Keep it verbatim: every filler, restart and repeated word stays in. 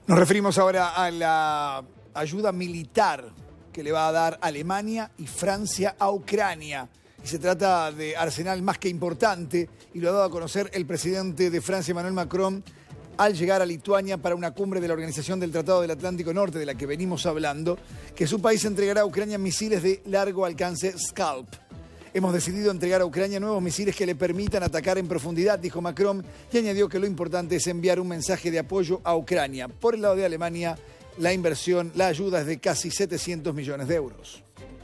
Nos referimos ahora a la ayuda militar que le va a dar Alemania y Francia a Ucrania. Y se trata de arsenal más que importante y lo ha dado a conocer el presidente de Francia, Emmanuel Macron, al llegar a Lituania para una cumbre de la Organización del Tratado del Atlántico Norte, de la que venimos hablando, que su país entregará a Ucrania misiles de largo alcance Scalp. Hemos decidido entregar a Ucrania nuevos misiles que le permitan atacar en profundidad, dijo Macron, y añadió que lo importante es enviar un mensaje de apoyo a Ucrania. Por el lado de Alemania, la inversión, la ayuda es de casi setecientos millones de euros.